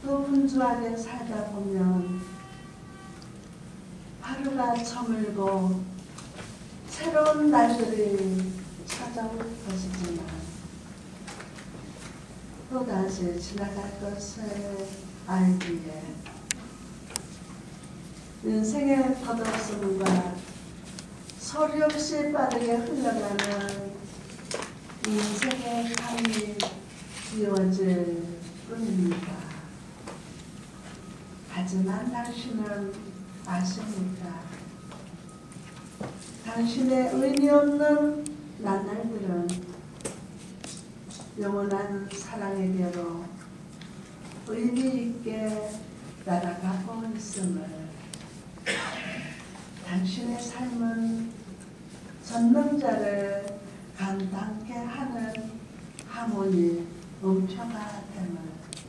더 분주하게 살다 보면 하루가 저물고 새로운 날들이 찾아올 것이지만 또다시 지나갈 것을 알기에 인생의 덧없음과 소리 없이 빠르게 흘러가는 인생의 강이 이어질 뿐입니다. 하지만 당신은 아십니까? 당신의 의미 없는 나날들은 영원한 사랑에게로 의미 있게 날아가고 있음을, 당신의 삶은 전능자를 감당케 하는 하모니 음표가 됨을,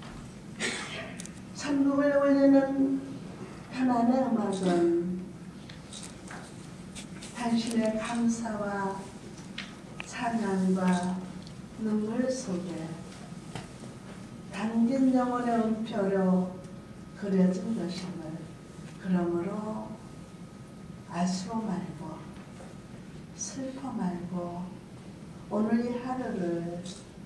천국을 울리는 편안의 음악은 당신의 감사와 찬양과 눈물 속에 담긴 영혼의 음표로 그려진 것임을, 그러므로 아쉬워 말고 슬퍼 말고 오늘 이 하루를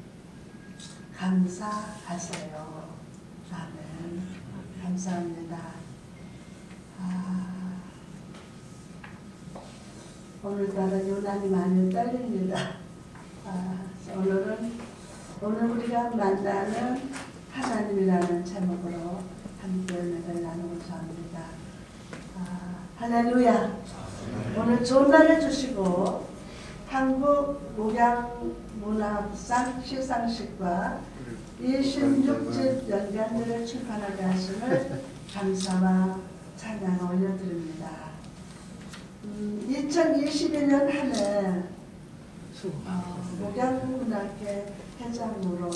감사하세요. 아멘. 감사합니다. 오늘따라 유난히 많이 떨립니다. 오늘 우리가 만나는 하나님이라는 제목으로 함께 은혜를 나누고자 합니다. 할렐루야. 오늘 좋은 날을 주시고 한국 목양문학상 시상식과 26집 연간들을 출판하게 하심을 감사와 찬양을 올려드립니다. 2022년 한 해 목양문학회 회장으로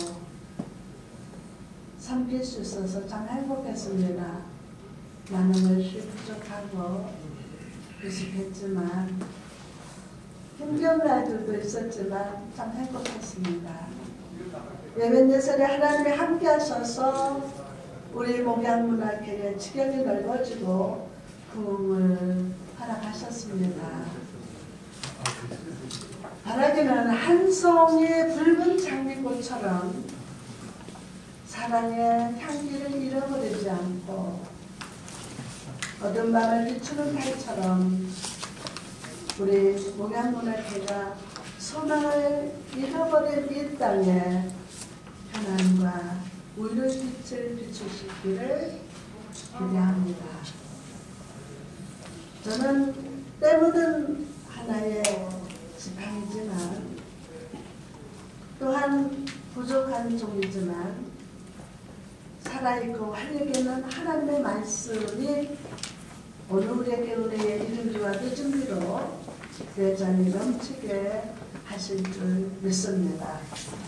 섬길 수 있어서 참 행복했습니다. 많은 것이 부족하고 미숙했지만 힘겨운 날들도 있었지만 참 행복했습니다. 예배예설에 하나님이 함께 하셔서 우리 목양문학회의 지경이 넓어지고 부흥을 허락하셨습니다. 바라기는 한 송이 붉은 장미꽃처럼 사랑의 향기를 잃어버리지 않고 어두운 밤을 비추는 달처럼 우리 목양문학회가 소망을 잃어버린 이 땅에 평안과 우리의 빛을 비추시기를 기대합니다. 저는 때 묻은 하나의 지팡이지만 또한 부족한 종이지만 살아있고 활력 있는 하나님의 말씀이 오늘 우리에게 은혜의 이른비와 늦은비로 여전히 넘치게 하실 줄 믿습니다.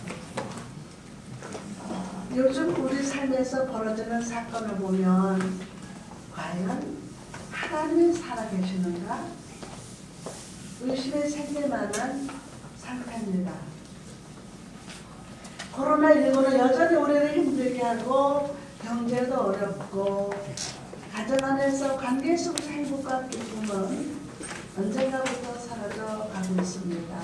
요즘 우리 삶에서 벌어지는 사건을 보면 과연 하나님이 살아계시는가? 의심이 생길 만한 상태입니다. 코로나19는 여전히 우리를 힘들게 하고 경제도 어렵고 가정 안에서 관계 속에서 행복과 기쁨은 언젠가부터 사라져 가고 있습니다.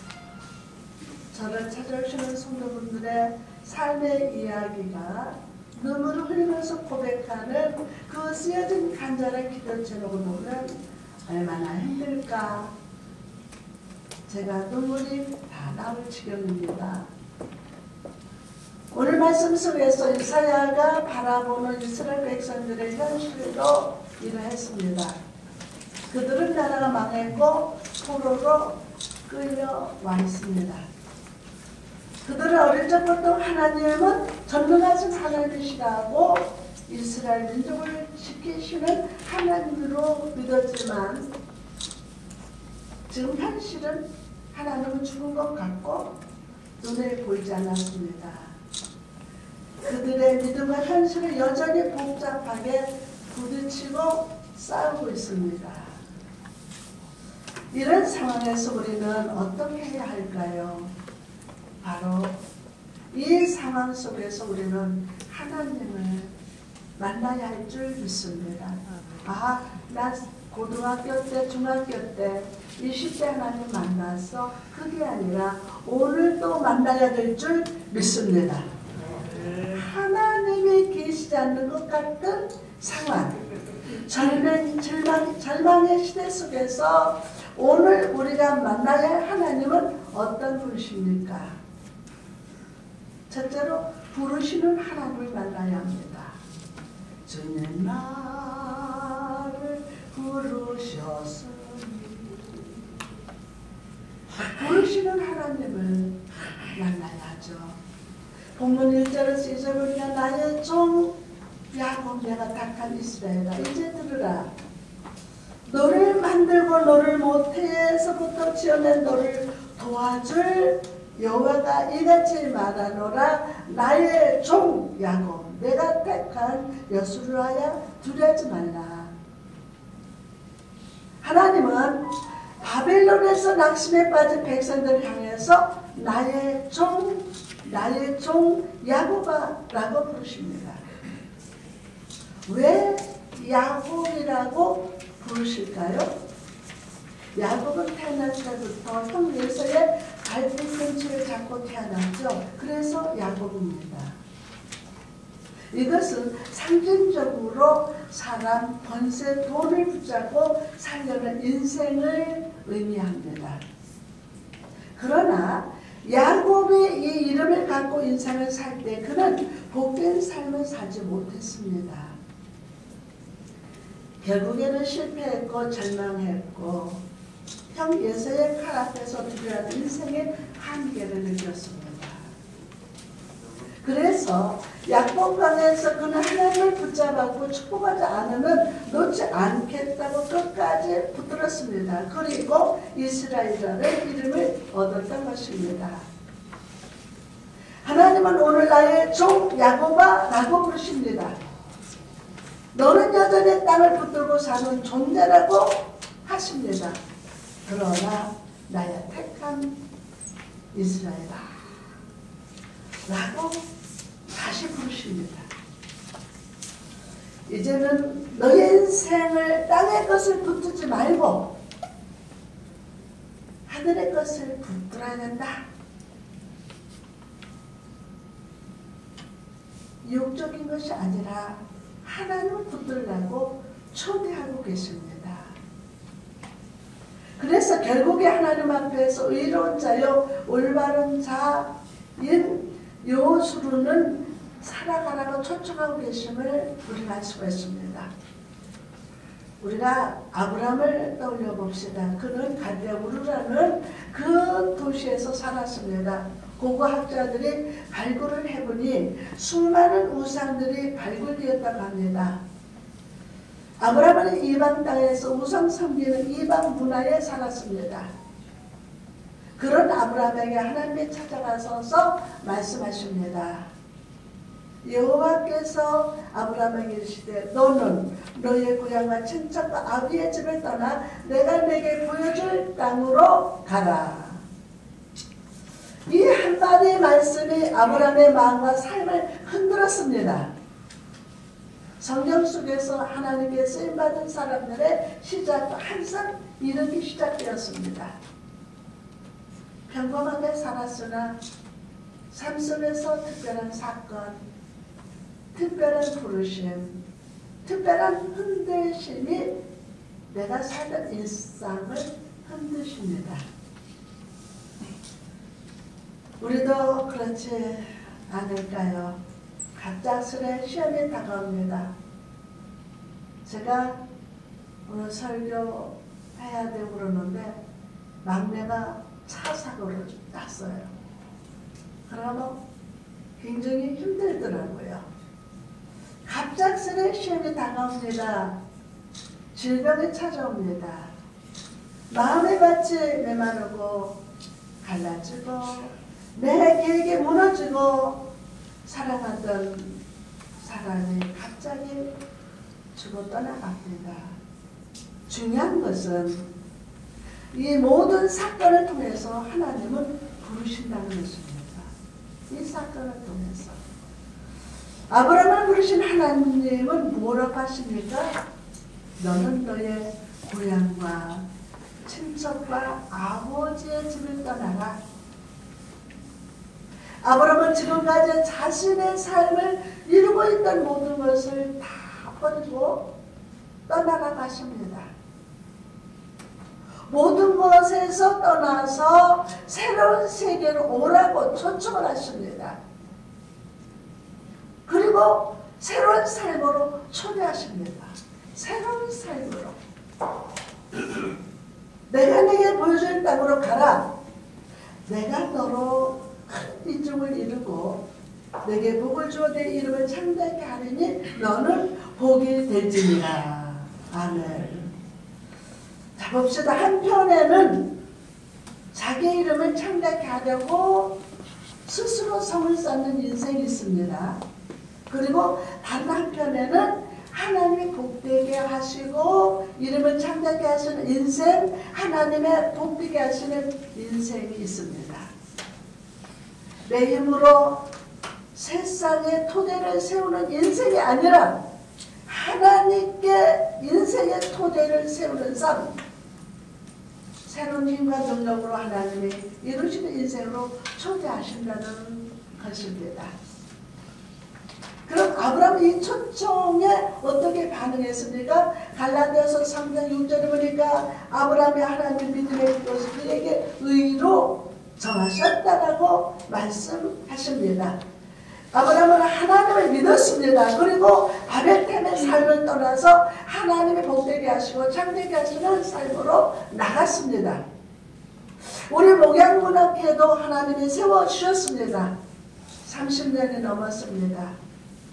저를 찾아오시는 성도분들의 삶의 이야기가 눈물을 흘리면서 고백하는 그 쓰여진 간절한 기도 제목을 보면 얼마나 힘들까. 제가 눈물이 다 나올 지경입니다. 오늘 말씀 속에서 이사야가 바라보는 이스라엘 백성들의 현실로 이러했습니다. 그들은 나라가 망했고 포로로 끌려와 있습니다. 그들은 어릴 적부터 하나님은 전능하신 하나님이시라고 이스라엘 민족을 지키시는 하나님으로 믿었지만 지금 현실은 하나님은 죽은 것 같고 눈에 보이지 않았습니다. 그들의 믿음과 현실을 여전히 복잡하게 부딪히고 싸우고 있습니다. 이런 상황에서 우리는 어떻게 해야 할까요? 바로 이 상황 속에서 우리는 하나님을 만나야 할 줄 믿습니다. 아, 나 고등학교 때, 중학교 때 20대 하나님 만나서 그게 아니라 오늘도 만나야 될 줄 믿습니다. 하나님이 계시지 않는 것 같은 상황, 절망의 시대 속에서 오늘 우리가 만나야 할 하나님은 어떤 분이십니까? 첫째로 부르시는 하나님을 만나야 합니다. 주님 나를 부르셨으니. 부르시는 하나님을 만나야죠. 본문 1절에서 잊어버리냐 나의 종 야곱 내가 택한 이스라엘아 이제 들으라. 너를 만들고 너를 모태에서부터 지어낸 너를 도와줄 여호와가 이같이 말하노라. 나의 종 야곱 내가 택한 여수를 하여 두려워하지 말라. 하나님은 바벨론에서 낙심에 빠진 백성들을 향해서 나의 종 야곱아라고 부르십니다. 왜 야곱이라고 부르실까요? 야곱은 태어날 때부터 형 에서의 발등 근처를 잡고 태어났죠. 그래서 야곱입니다. 이것은 상징적으로 사람, 권세, 돈을 붙잡고 살려는 인생을 의미합니다. 그러나 야곱의 이 이름을 갖고 인생을 살 때 그는 복된 삶을 살지 못했습니다. 결국에는 실패했고 절망했고 형 예서의 칼 앞에서 두려워하는 인생의 한계를 느꼈습니다. 그래서 약복강에서 그는 하나님을 붙잡았고 축복하지 않으면 놓지 않겠다고 끝까지 붙들었습니다. 그리고 이스라엘이라는 이름을 얻었던 것입니다. 하나님은 오늘 나의 종 야곱아라고 부르십니다. 너는 여전히 땅을 붙들고 사는 존재라고 하십니다. 그러나 나의 택한 이스라엘아 라고 다시 부르십니다. 이제는 너의 인생을 땅의 것을 붙들지 말고 하늘의 것을 붙들어야 된다. 육적인 것이 아니라 하나님을 붙들라고 초대하고 계십니다. 그래서 결국에 하나님 앞에서 의로운 자요 올바른 자인 여호수아는 살아가라고 초청하고 계심을 우리가 알 수가 있습니다. 우리가 아브라함을 떠올려 봅시다. 그는 갈대우르라는 그 도시에서 살았습니다. 고고학자들이 발굴을 해보니 수많은 우상들이 발굴되었다고 합니다. 아브라함은 이방 땅에서 우상 섬기는 이방 문화에 살았습니다. 그런 아브라함에게 하나님이 찾아가셔서 말씀하십니다. 여호와께서 아브라함에게 이르시되 너는 너의 고향과 친척과 아비의 집을 떠나 내가 내게 보여줄 땅으로 가라. 이 한마디 말씀이 아브라함의 마음과 삶을 흔들었습니다. 성경 속에서 하나님께 쓰임받은 사람들의 시작과 항상 이렇게 시작되었습니다. 평범하게 살았으나 삶 속에서 특별한 사건, 특별한 부르심, 특별한 흔들심이 내가 살던 일상을 흔드십니다. 우리도 그렇지 않을까요? 갑작스레 시험이 다가옵니다. 제가 오늘 설교해야 되고 그러는데 막내가 차 사고를 났어요. 그러면 굉장히 힘들더라고요. 갑작스레 시험이 다가옵니다. 질병이 찾아옵니다. 마음의 밭이 메마르고 갈라지고 내 계획이 무너지고 사랑하던 사람이 갑자기 죽어 떠나갑니다. 중요한 것은 이 모든 사건을 통해서 하나님은 부르신다는 것입니다. 이 사건을 통해서 아브라함을 부르신 하나님은 뭐라고 하십니까? 너는 너의 고향과 친척과 아버지의 집을 떠나라. 아브라함은 지금까지 자신의 삶을 이루고 있던 모든 것을 다 버리고 떠나라고 하십니다. 모든 것에서 떠나서 새로운 세계로 오라고 초청을 하십니다. 그리고 새로운 삶으로 초대하십니다. 새로운 삶으로. 내가 내게 보여줄 땅으로 가라. 내가 너로 큰 이름을 이루고 내게 복을 주어 내 이름을 창대하게 하리니 너는 복이 될지니라. 아멘. 자, 봅시다. 한편에는 자기 이름을 창대하게 하려고 스스로 성을 쌓는 인생이 있습니다. 그리고 다른 한편에는 하나님이 복되게 하시고 이름을 창대하게 하시는 인생, 하나님의 복되게 하시는 인생이 있습니다. 내 힘으로 세상의 토대를 세우는 인생이 아니라 하나님께 인생의 토대를 세우는 삶, 새로운 힘과 능력으로 하나님이 이루시는 인생으로 초대하신다는 것입니다. 그럼 아브라함이 이 초청에 어떻게 반응했습니까? 갈라디아서 3장 6절에 보니까 아브라함이 하나님 믿음의 것을 그에게 의로 정하셨다라고 말씀하십니다. 아브라함은 하나님을 믿었습니다. 그리고 바벨탑의 삶을 떠나서 하나님의 복되게 하시고 창대하게 하시는 삶으로 나갔습니다. 우리 목양문학회도 하나님이 세워주셨습니다. 30년이 넘었습니다.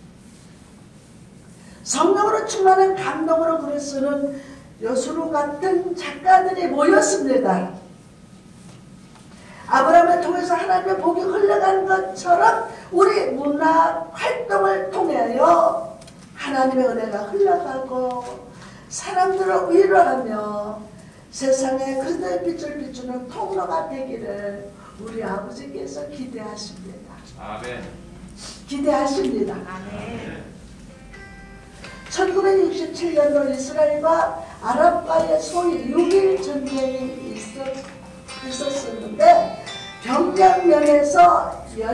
성령으로 충만한 감동으로 글을 쓰는 여수로 같은 작가들이 모였습니다. 아브라함을 통해서 하나님의 복이 흘러간 것처럼 우리 문학 활동을 통하여 하나님의 은혜가 흘러가고 사람들을 위로하며 세상에 그리스도의 빛을 비추는 통로가 되기를 우리 아버지께서 기대하십니다. 아멘. 기대하십니다. 아멘. 1967년도 이스라엘과 아랍과의 소위 6.1 전쟁이 있었었는데 병력면에서